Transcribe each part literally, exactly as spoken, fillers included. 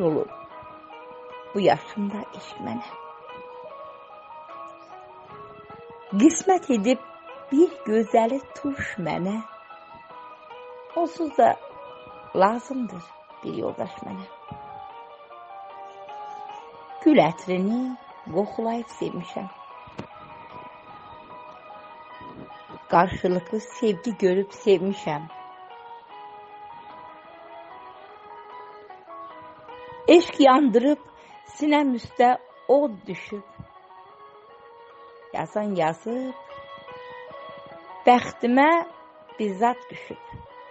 olub bu yaşımda eşq mənə. Qismət edib bir gözəli tuş mənə, onsuz da lazımdır bir yoldaş mənə. Gül ətrini qoxulayıb sevmişəm, qarşılıqlı sevgi görüb sevmişəm. Eşq yandırıb sinəm üstə od düşüb, yazan yazıb, bəxtimə bizzat düşüb.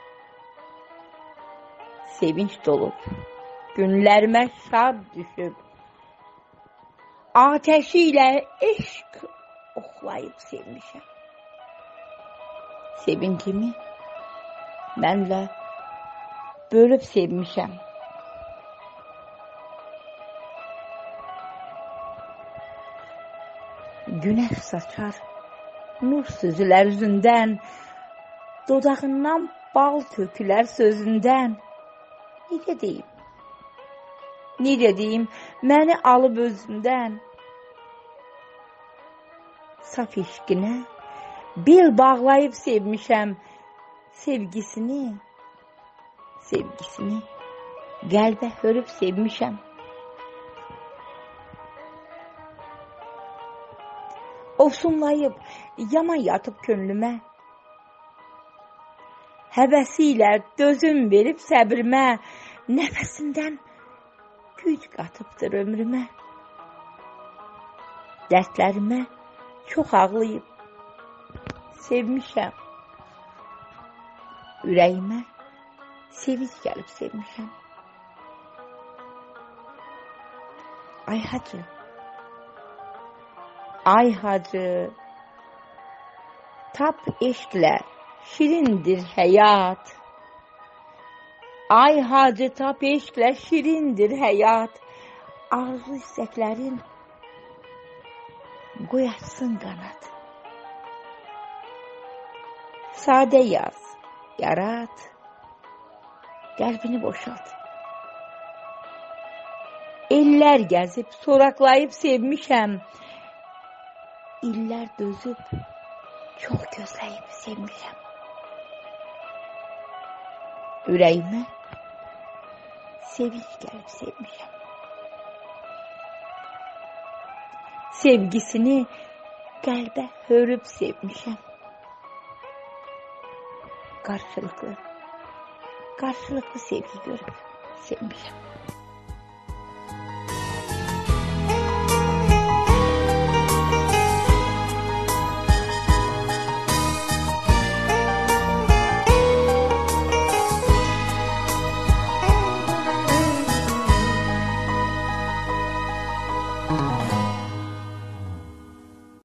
Sevinç dolub, günlərimə şad düşüb, ateşi ilə eşq oxlayıb sevmişəm. Sevincimi mənlə bölüb sevmişəm. Günəş saçar, nur süzülər üzündən, dodağından bal tökülər sözündən. Necə deyim, necə deyim, məni alıb özündən. Saf eşqinə bel bağlayıb sevmişəm, sevgisini, sevgisini qəlbə hörüb sevmişəm. Ofsunlayıb, yaman yatıb könlümə, həvəsi ilə dözüm verib səbrimə, nəfəsindən güc qatıbdır ömrümə. Dərdlərimə çox ağlayıb, sevmişəm. Ürəyimə sevinç gəlib sevmişəm. Ay hacı, ay hacı, tap eşqlə şirindir həyat. Ay hacı, tap eşqlə şirindir həyat. Arzu istəklərin qoy açsın qanat. Sadə yaz, yarat, qəlbini boşalt. Ellər gəzib, soraqlayıb sevmişəm. İllər dözüb, çox gözləyib sevmişəm. Ürəyimə sevinç gəlib sevmişəm. Sevgisini qəlbə hörüb sevmişəm. Qarşılıqlı, qarşılıqlı sevgi görüb sevmişəm.